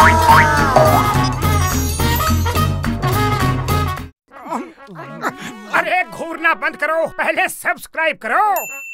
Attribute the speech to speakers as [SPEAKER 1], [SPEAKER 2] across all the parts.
[SPEAKER 1] अरे घूरना बंद करो, पहले सब्सक्राइब करो।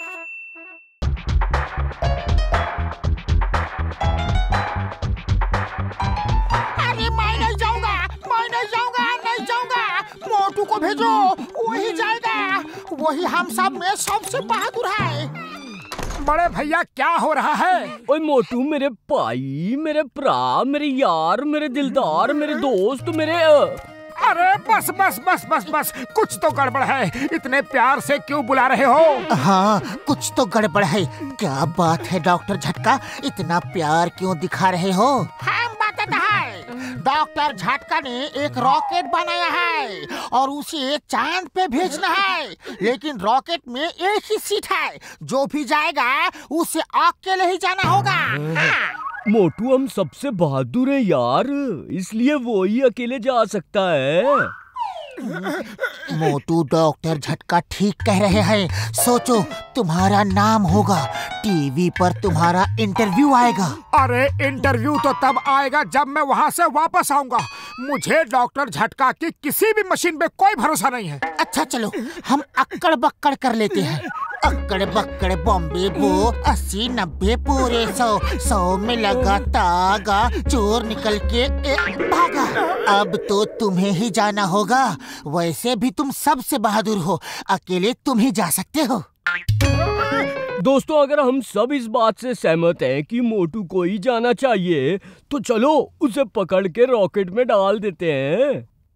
[SPEAKER 2] अरे मैं नहीं जाऊंगा, मैं नहीं जाऊंगा, नहीं जाऊंगा। मोटू को भेजो, वही जाएगा। वही हम सब में सबसे बहादुर है।
[SPEAKER 1] बड़े भैया क्या हो रहा है?
[SPEAKER 3] ओए मोटू, मेरे भाई, मेरे भरा, मेरे यार, मेरे दिलदार, मेरे दोस्त, मेरे
[SPEAKER 1] अरे बस बस बस बस बस, कुछ तो गड़बड़ है। इतने प्यार से क्यों बुला रहे हो?
[SPEAKER 2] हाँ, कुछ तो गड़बड़ है। क्या बात है डॉक्टर झटका, इतना प्यार क्यों दिखा रहे हो? हम बताते हैं। डॉक्टर झटका ने एक रॉकेट बनाया है और उसे चांद पे भेजना है। लेकिन रॉकेट में एक ही सीट है, जो भी जाएगा उसे अकेले ही जाना होगा। हाँ।
[SPEAKER 3] मोटू, हम सबसे बहादुर है यार, इसलिए वो ही अकेले जा सकता है।
[SPEAKER 2] मोटू, डॉक्टर झटका ठीक कह रहे हैं। सोचो, तुम्हारा नाम होगा, टीवी पर तुम्हारा इंटरव्यू आएगा।
[SPEAKER 1] अरे इंटरव्यू तो तब आएगा जब मैं वहाँ से वापस आऊंगा। मुझे डॉक्टर झटका की किसी भी मशीन पे कोई भरोसा नहीं है।
[SPEAKER 2] अच्छा चलो, हम अक्कड़ बक्कड़ कर लेते हैं। अक्कड़ बक्कड़ बॉम्बे बो, 80-90 पूरे 100 में लगा तागा, चोर निकल के भागा। अब तो तुम्हें ही जाना होगा। वैसे भी तुम सबसे बहादुर हो, अकेले तुम ही जा सकते हो।
[SPEAKER 3] दोस्तों, अगर हम सब इस बात से सहमत हैं कि मोटू को ही जाना चाहिए, तो चलो उसे पकड़ के रॉकेट में डाल देते हैं।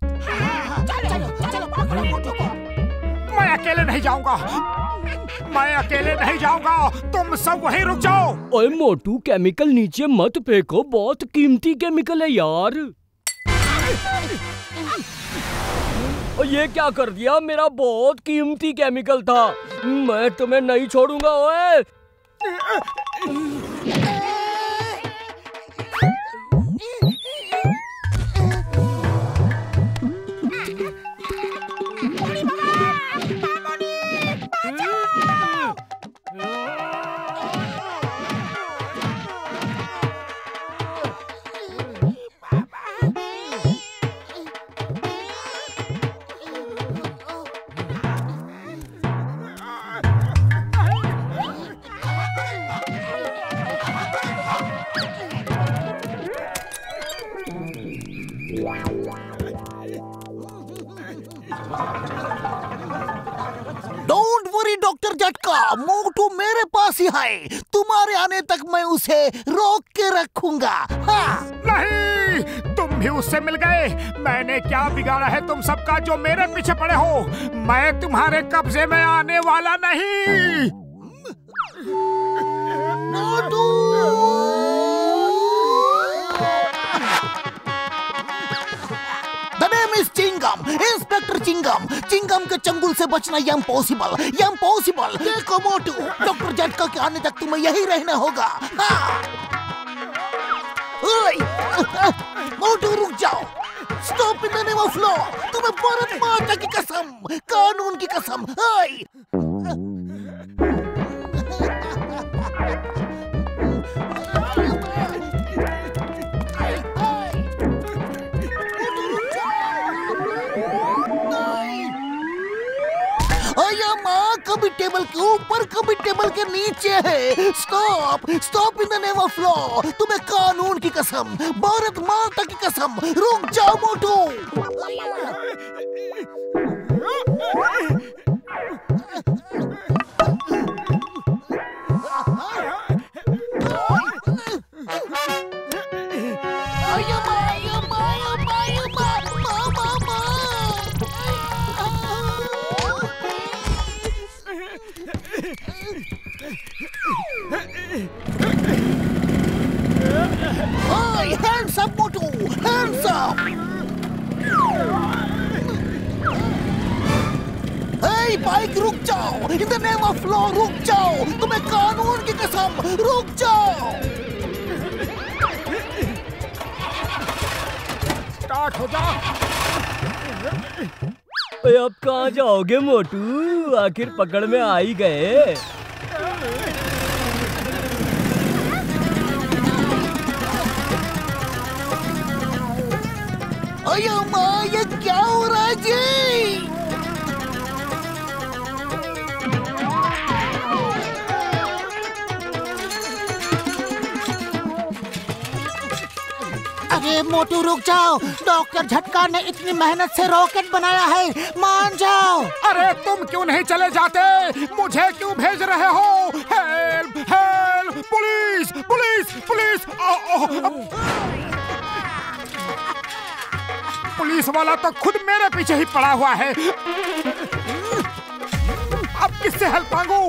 [SPEAKER 1] मैं अकेले नहीं जाऊंगा, मैं अकेले नहीं जाऊंगा। तुम सब वहीं रुक जाओ।
[SPEAKER 3] ओए मोटू, केमिकल नीचे मत फेंको, बहुत कीमती केमिकल है यार। और ये क्या कर दिया? मेरा बहुत कीमती केमिकल था। मैं तुम्हें नहीं छोड़ूंगा। ओए
[SPEAKER 2] डोंट वरी डॉक्टर झटका, मोटू मेरे पास ही है। तुम्हारे आने तक मैं उसे रोक के रखूंगा। हाँ।
[SPEAKER 1] नहीं, तुम भी उससे मिल गए। मैंने क्या बिगाड़ा है तुम सबका जो मेरे पीछे पड़े हो? मैं तुम्हारे कब्जे में आने वाला नहीं।
[SPEAKER 2] Motu! The name is Chingum, inspector Chingum. Chingum के चंगुल से बचना इम्पॉसिबल, इम्पॉसिबल। देखो मोटू, डॉक्टर झटका के आने तक तुम्हें यही रहना होगा। हाँ। मोटू रुक जाओ। Stop in the name of law. तुम्हें भारत माता की कसम, कानून की कसम। कभी टेबल के ऊपर, कभी टेबल के नीचे है। Stop, stop in the name of law. तुम्हें कानून की कसम, भारत माता की कसम। रुक जाओ Motu. Hands up, Motu! Hands up! Hey, bike रुक जाओ! In the name of law, रुक जाओ! तुम्हें कानून की कसम, रुक जाओ!
[SPEAKER 1] स्टार्ट हो जा।
[SPEAKER 3] अब कहाँ जाओगे मोटू? आखिर पकड़ में आ ही गए।
[SPEAKER 2] अयो माँ, ये क्या हो रहा है जी? अरे मोटू रुक जाओ, डॉक्टर झटका ने इतनी मेहनत से रॉकेट बनाया है, मान जाओ।
[SPEAKER 1] अरे तुम क्यों नहीं चले जाते? मुझे क्यों भेज रहे हो? Help help, police police police! Police वाला तो खुद मेरे पीछे ही पड़ा हुआ है। अब किससे हेल्प मांगू?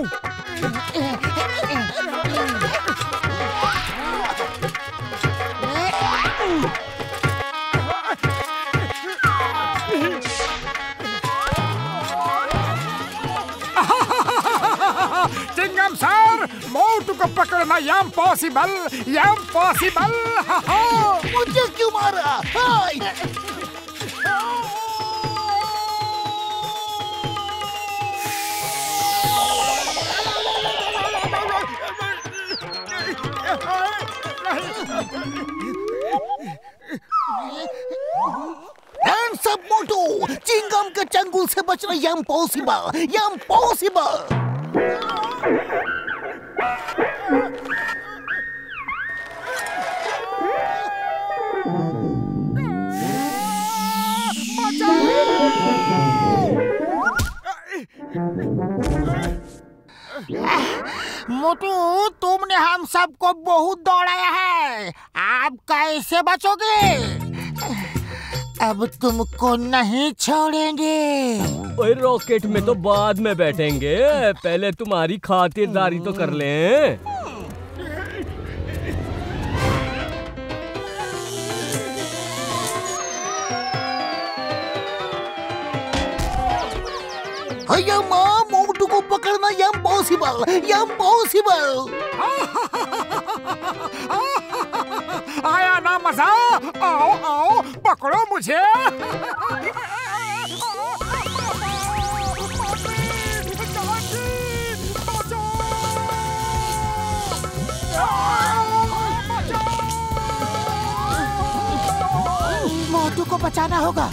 [SPEAKER 1] चिंगम सर, मोटू को पकड़ना इम्पॉसिबल, इम्पॉसिबल।
[SPEAKER 2] मुझे क्यों मारा? सब मोटू, चिंगम के चंगुल से बचना इम्पॉसिबल, इम्पॉसिबल। मोटू, तुमने हम सबको बहुत दौड़ाया है, आप कैसे बचोगे? अब तुमको नहीं छोड़ेंगे।
[SPEAKER 3] ओए रॉकेट में तो बाद में बैठेंगे, पहले तुम्हारी खातिरदारी तो कर लें।
[SPEAKER 2] अयो माँ, मोटू को पकड़ना इम्पॉसिबल, इम्पॉसिबल।
[SPEAKER 1] आया ना मजा? आओ आओ, पकड़ो मुझे।
[SPEAKER 2] मोटू को बचाना होगा।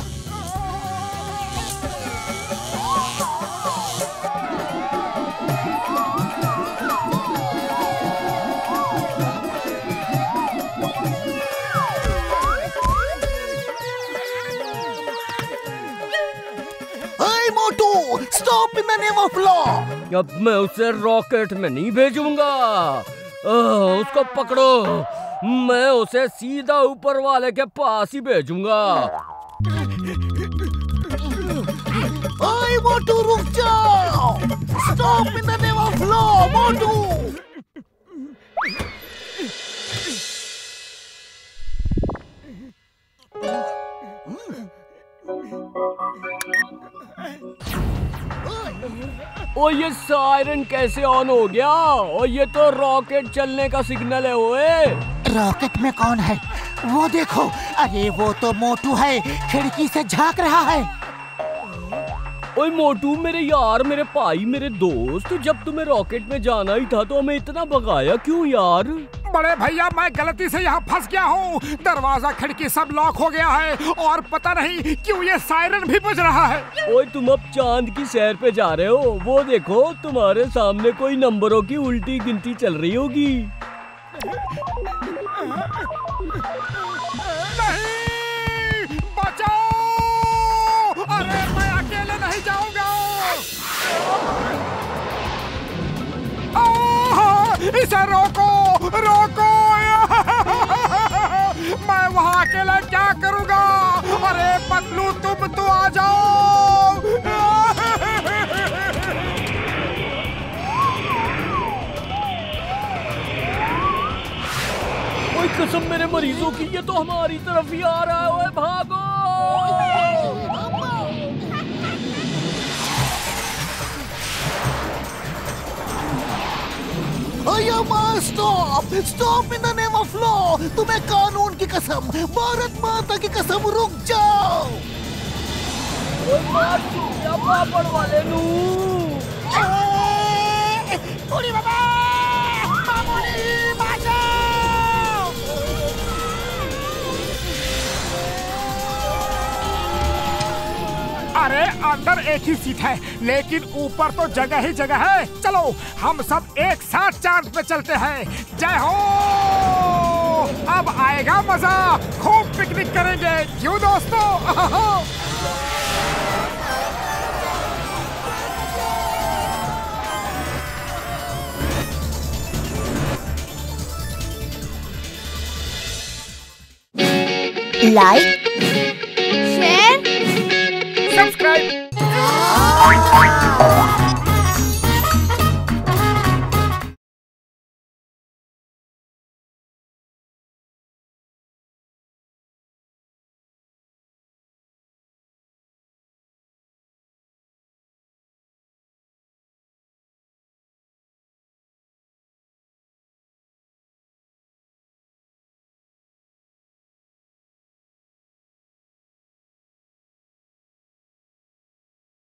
[SPEAKER 2] Stop in the name of law!
[SPEAKER 3] अब मैं उसे रॉकेट में नहीं भेजूंगा। उसको पकड़ो, मैं उसे सीधा ऊपर वाले के पास ही भेजूंगा।
[SPEAKER 2] ओए मोटू, रुक जाओ! Stop in the name of law, मोटू!
[SPEAKER 3] ओ ये सायरन कैसे ऑन हो गया? और ये तो रॉकेट चलने का सिग्नल है। ओए
[SPEAKER 2] रॉकेट में कौन है? वो देखो, अरे वो तो मोटू है, खिड़की से झांक रहा है।
[SPEAKER 3] ओए मोटू, मेरे यार, मेरे भाई, मेरे दोस्त, जब तुम्हें रॉकेट में जाना ही था तो हमें इतना भगाया क्यों यार?
[SPEAKER 1] बड़े भैया, मैं गलती से यहाँ फंस गया हूँ। दरवाजा खिड़की सब लॉक हो गया है और पता नहीं क्यों ये सायरन भी बज रहा है।
[SPEAKER 3] ओए तुम अब चांद की सैर पे जा रहे हो? वो देखो, तुम्हारे सामने कोई नंबरों की उल्टी गिनती चल रही होगी।
[SPEAKER 1] नहीं, बचाओ! अरे मैं अकेले नहीं जाऊंगा। इसे रोको, रोको! मैं वहाँ अकेला क्या करूँगा? अरे पतलू, तुम तो आ जाओ।
[SPEAKER 3] ओए कसम मेरे मरीजों की, ये तो हमारी तरफ ही आ रहा है। ओए भागो!
[SPEAKER 2] Stop! Stop in the name of law! तुम्हें कानून की कसम, भारत माता की कसम, रुक जाओ!
[SPEAKER 3] पापड़ वाले नू!
[SPEAKER 2] उड़ी बाबा! मामूली बचाओ!
[SPEAKER 1] अरे अंदर एक ही सीट है, लेकिन ऊपर तो जगह ही जगह है। चलो हम सब एक साथ चांद पे चलते हैं। जय हो। अब आएगा मजा, खूब पिकनिक करेंगे, क्यों दोस्तों?
[SPEAKER 4] Like, share,
[SPEAKER 1] subscribe.